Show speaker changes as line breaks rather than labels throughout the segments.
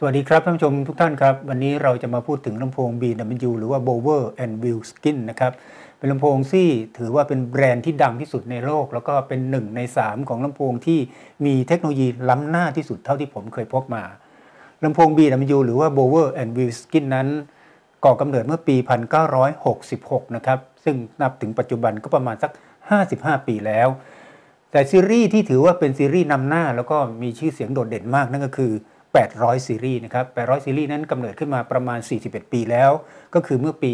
สวัสดีครับท่านผู้ชมทุกท่านครับวันนี้เราจะมาพูดถึงลำโพง BW หรือว่า Bower and Wilkins นะครับเป็นลำโพงที่ถือว่าเป็นแบรนด์ที่ดังที่สุดในโลกแล้วก็เป็น1 ใน 3ของลำโพงที่มีเทคโนโลยีล้ำหน้าที่สุดเท่าที่ผมเคยพบมาลำโพง BW หรือว่า Bower and Wilkins นั้นก่อกำเนิดเมื่อปี 1966 นะครับซึ่งนับถึงปัจจุบันก็ประมาณสัก 55 ปีแล้วแต่ซีรีส์ที่ถือว่าเป็นซีรีส์นำหน้าแล้วก็มีชื่อเสียงโดดเด่นมากนั่นก็คือ800 ซีรีส์นะครับ800 ซีรีส์นั้นกำเนิดขึ้นมาประมาณ 41 ปีแล้วก็คือเมื่อปี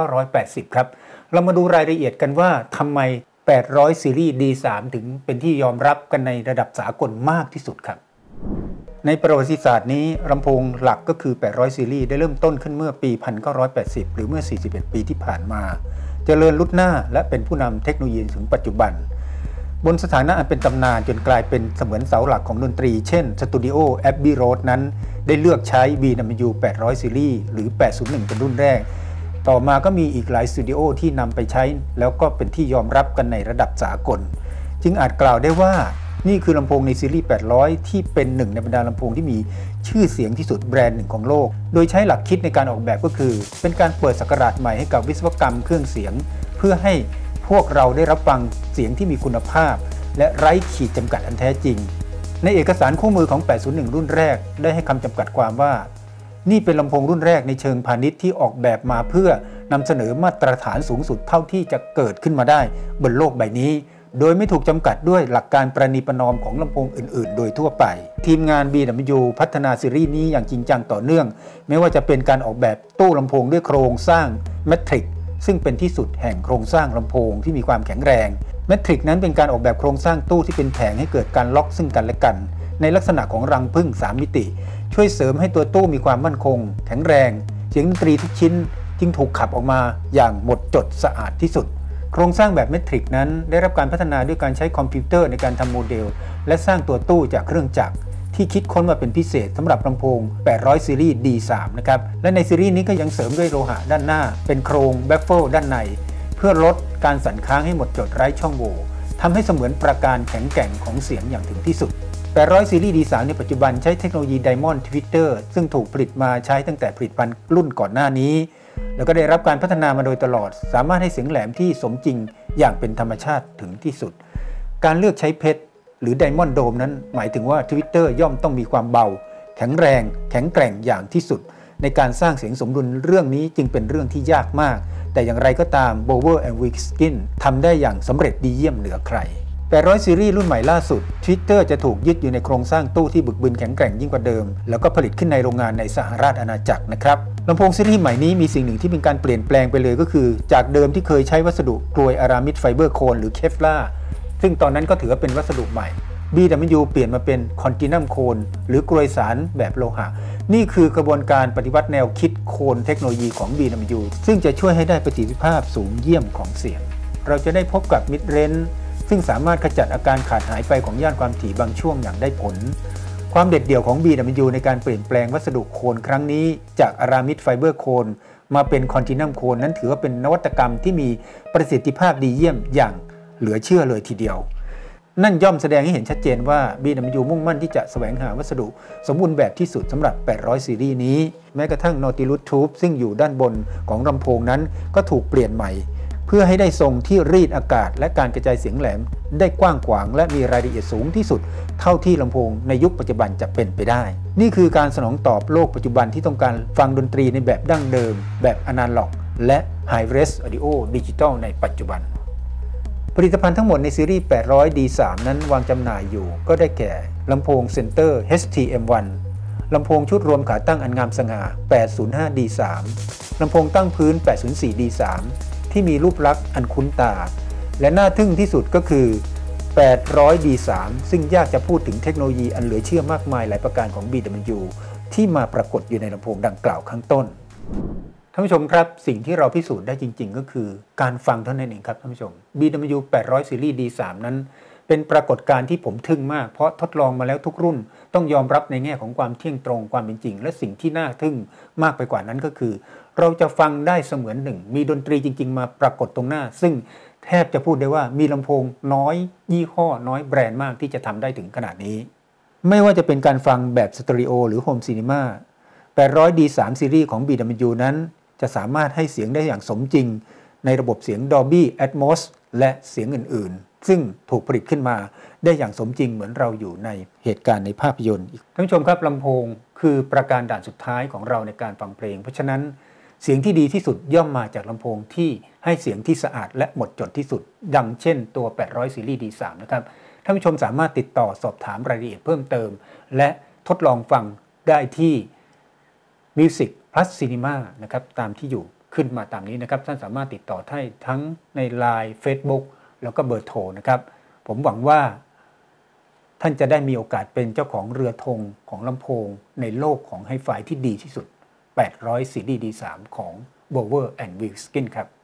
1980 ครับเรามาดูรายละเอียดกันว่าทำไม800 ซีรีส์ D3 ถึงเป็นที่ยอมรับกันในระดับสากลมากที่สุดครับในประวัติศาสตร์นี้ลำโพงหลักก็คือ800 ซีรีส์ได้เริ่มต้นขึ้นเมื่อปี 1980 หรือเมื่อ 41 ปีที่ผ่านมาเจริญรุ่งหน้าและเป็นผู้นำเทคโนโลยีถึงปัจจุบันบนสถานะอันเป็นตำนานจนกลายเป็นเสมือนเสาหลักของดนตรีเช่นสตูดิโอแอบบี้โรดนั้นได้เลือกใช้ BW 800 ซีรีส์หรือ 801 เป็นรุ่นแรกต่อมาก็มีอีกหลายสตูดิโอที่นำไปใช้แล้วก็เป็นที่ยอมรับกันในระดับสากลจึงอาจกล่าวได้ว่านี่คือลำโพงในซีรีส์ 800 ที่เป็นหนึ่งในบรรดาลำโพงที่มีชื่อเสียงที่สุดแบรนด์หนึ่งของโลกโดยใช้หลักคิดในการออกแบบก็คือเป็นการเปิดศักราชใหม่ให้กับวิศวกรรมเครื่องเสียงเพื่อให้พวกเราได้รับฟังเสียงที่มีคุณภาพและไร้ขีดจำกัดอันแท้จริงในเอกสารคู่มือของ 801 รุ่นแรกได้ให้คำจำกัดความว่านี่เป็นลำโพงรุ่นแรกในเชิงพาณิชย์ที่ออกแบบมาเพื่อนำเสนอมาตรฐานสูงสุดเท่าที่จะเกิดขึ้นมาได้บนโลกใบนี้โดยไม่ถูกจำกัดด้วยหลักการประนีประนอมของลำโพงอื่นๆโดยทั่วไปทีมงาน BW พัฒนาซีรีส์นี้อย่างจริงจังต่อเนื่องไม่ว่าจะเป็นการออกแบบตู้ลำโพงด้วยโครงสร้างแมทริกซึ่งเป็นที่สุดแห่งโครงสร้างลำโพงที่มีความแข็งแรงแมทริกนั้นเป็นการออกแบบโครงสร้างตู้ที่เป็นแผงให้เกิดการล็อกซึ่งกันและกันในลักษณะของรังผึ้ง3 มิติช่วยเสริมให้ตัวตู้มีความมั่นคงแข็งแรงเสียงดนตรีทุกชิ้นจึงถูกขับออกมาอย่างหมดจดสะอาดที่สุดโครงสร้างแบบเมทริกนั้นได้รับการพัฒนาด้วยการใช้คอมพิวเตอร์ในการทำโมเดลและสร้างตัวตู้จากเครื่องจักรที่คิดค้นมาเป็นพิเศษสำหรับลำโพง800 ซีรีส์ D3 นะครับและในซีรีส์นี้ก็ยังเสริมด้วยโลหะด้านหน้าเป็นโครงแบฟเฟิลด้านในเพื่อลดการสั่นค้างให้หมดจดไร้ช่องโหว่ทำให้เสมือนประการแข็งแกร่งของเสียงอย่างถึงที่สุด800 ซีรีส์ D3 ในปัจจุบันใช้เทคโนโลยี Diamond Twitter ซึ่งถูกผลิตมาใช้ตั้งแต่ผลิตภัณฑ์รุ่นก่อนหน้านี้แล้วก็ได้รับการพัฒนามาโดยตลอดสามารถให้เสียงแหลมที่สมจริงอย่างเป็นธรรมชาติถึงที่สุดการเลือกใช้เพชรหรือ Diamond Dome นั้นหมายถึงว่า Twitter ย่อมต้องมีความเบาแข็งแรงแข็งแกร่งอย่างที่สุดในการสร้างเสียงสมดุลเรื่องนี้จึงเป็นเรื่องที่ยากมากแต่อย่างไรก็ตาม Bower and Wilkins ทำได้อย่างสำเร็จดีเยี่ยมเหนือใคร800 ซีรีส์รุ่นใหม่ล่าสุด Twitter จะถูกยึดอยู่ในโครงสร้างตู้ที่บึกบึนแข็งแกร่งยิ่งกว่าเดิมแล้วก็ผลิตขึ้นในโรงงานในสหราชอาณาจักรนะครับลำโพงซีรีส์ใหม่นี้มีสิ่งหนึ่งที่เป็นการเปลี่ยนแปลงไปเลยก็คือจากเดิมที่เคยใช้วัสดุกลวยอารามิดไฟเบอร์โคนหรือเคฟลาร์ซึ่งตอนนั้นก็ถือว่าเป็นวัสดุใหม่ BW เปลี่ยนมาเป็นคอนตินัมโคนหรือกลวยสารแบบโลหะนี่คือกระบวนการปฏิวัติแนวคิดโคนเทคโนโลยีของ BW ซึ่งจะช่วยให้ได้ประสิทธิภาพสูงเยี่ยมของเสียงเราจะได้พบกับมิดเรนจ์ซึ่งสามารถขจัดอาการขาดหายไปของย่านความถี่บางช่วงอย่างได้ผลความเด็ดเดี่ยวของ BW ในการเปลี่ยนแปลงวัสดุโคนครั้งนี้จากอารามิดไฟเบอร์โคนมาเป็นคอนตินัมโคนนั้นถือว่าเป็นนวัตกรรมที่มีประสิทธิภาพดีเยี่ยมอย่างเหลือเชื่อเลยทีเดียวนั่นย่อมแสดงให้เห็นชัดเจนว่า BW มุ่งมั่นที่จะแสวงหาวัสดุสมบูรณ์แบบที่สุดสำหรับ800 ซีรีส์นี้แม้กระทั่ง Nautilus Tube ซึ่งอยู่ด้านบนของลำโพงนั้นก็ถูกเปลี่ยนใหม่เพื่อให้ได้ทรงที่รีดอากาศและการกระจายเสียงแหลมได้กว้างขวางและมีรายละเอียดสูงที่สุดเท่าที่ลำโพงในยุคปัจจุบันจะเป็นไปได้นี่คือการสนองตอบโลกปัจจุบันที่ต้องการฟังดนตรีในแบบดั้งเดิมแบบอนาล็อกและ High Res Audio Digital ในปัจจุบันผลิตภัณฑ์ทั้งหมดในซีรีส์ 800 D3 นั้นวางจำหน่ายอยู่ก็ได้แก่ลำโพง Center HTM1 ลำโพงชุดรวมขาตั้งอันงามสง่า 805 D3 ลำโพงตั้งพื้น 804 D3 ที่มีรูปลักษณ์อันคุ้นตาและน่าทึ่งที่สุดก็คือ 800 D3 ซึ่งยากจะพูดถึงเทคโนโลยีอันเหลือเชื่อมากมายหลายประการของ BW ที่มาปรากฏอยู่ในลำโพงดังกล่าวข้างต้นท่านผู้ชมครับสิ่งที่เราพิสูจน์ได้จริงๆก็คือการฟังเท่านั้นเองครับท่านผู้ชม BW 800 ซีรีส์ D3 นั้นเป็นปรากฏการณ์ที่ผมทึ่งมากเพราะทดลองมาแล้วทุกรุ่นต้องยอมรับในแง่ของความเที่ยงตรงความเป็นจริงและสิ่งที่น่าทึ่งมากไปกว่านั้นก็คือเราจะฟังได้เสมือนหนึ่งมีดนตรีจริงๆมาปรากฏตรงหน้าซึ่งแทบจะพูดได้ว่ามีลำโพงน้อยยี่ห้อน้อยแบรนด์มากที่จะทำได้ถึงขนาดนี้ไม่ว่าจะเป็นการฟังแบบสเตอริโอหรือโฮมซีนีมา 800D3 ซีรีส์ของ BW นั้นจะสามารถให้เสียงได้อย่างสมจริงในระบบเสียง Dolby Atmos และเสียงอื่นๆซึ่งถูกผลิตขึ้นมาได้อย่างสมจริงเหมือนเราอยู่ในเหตุการณ์ในภาพยนตร์ท่านผู้ชมครับลำโพงคือประการด่านสุดท้ายของเราในการฟังเพลงเพราะฉะนั้นเสียงที่ดีที่สุดย่อมมาจากลำโพงที่ให้เสียงที่สะอาดและหมดจดที่สุดดังเช่นตัว800ซีรีส์ D3 นะครับท่านผู้ชมสามารถติดต่อสอบถามรายละเอียดเพิ่มเติมและทดลองฟังได้ที่ Music Plus Cinema นะครับตามที่อยู่ขึ้นมาตามนี้นะครับท่านสามารถติดต่อได้ทั้งใน LINE Facebook แล้วก็เบอร์โทรนะครับผมหวังว่าท่านจะได้มีโอกาสเป็นเจ้าของเรือธงของลำโพงในโลกของไฮไฟที่ดีที่สุด800 ซีรีส์ D3 ของ Bower & Wilkins ครับ